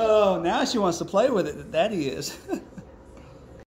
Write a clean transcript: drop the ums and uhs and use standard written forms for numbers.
Oh, now she wants to play with it. Daddy is.